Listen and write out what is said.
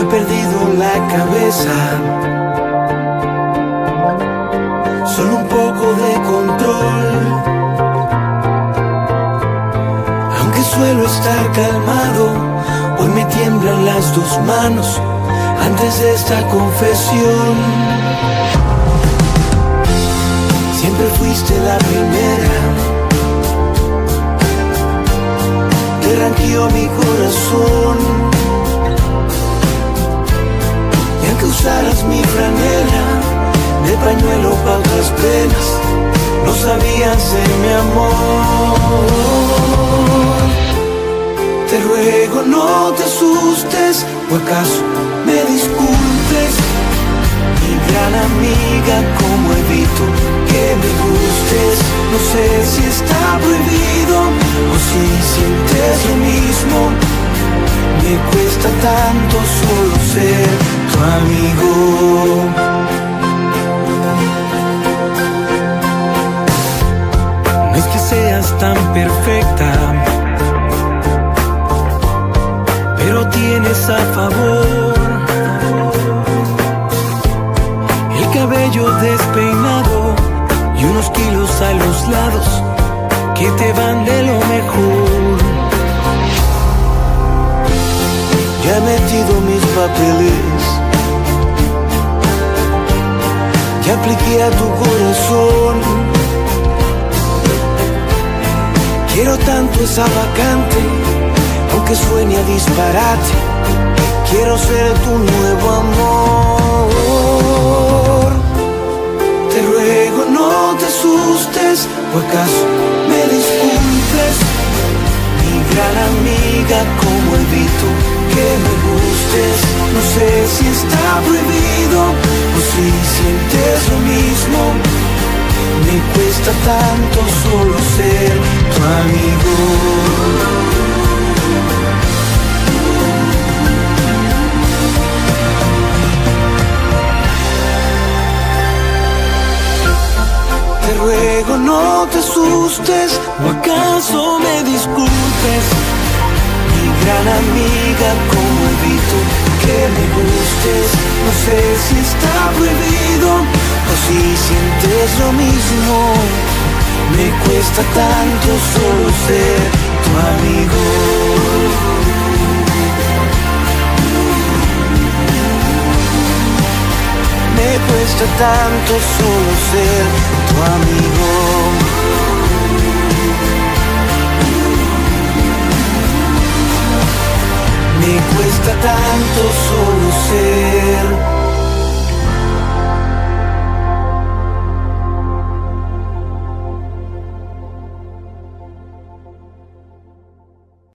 perdido la cabeza, solo un poco de control. Aunque suelo estar calmado, hoy me tiemblan las dos manos antes de esta confesión. Siempre fuiste la primera que ranqueó mi corazón. Y aunque usaras mi franela de pañuelo para otras penas, no sabías de mi amor. Te ruego no te asustes, o acaso me disculpes, mi gran amiga, como evito que me gustes. No sé si está prohibido o si sientes lo mismo. Me cuesta tanto solo ser tu amigo. No es que seas tan perfecta, pero tienes a favor el cabello despeinado y unos kilos a los lados que te van de lo mejor. Ya he metido mis papeles, ya apliqué a tu corazón. Quiero tanto esa vacante, aunque suene a disparate. Quiero ser tu nuevo amor. Te ruego no te asustes, o acaso me disculpes, mi gran amiga, como evito que me gustes. No sé si está prohibido o si sientes lo mismo. Me cuesta tanto solo ser tu amigo. Te ruego no te asustes, o acaso me disculpes, mi gran amiga, como evito que me gustes. No sé si está prohibido o si sientes lo mismo. Me cuesta tanto solo ser tu amigo. Me cuesta tanto solo ser tu amigo. Me cuesta tanto solo ser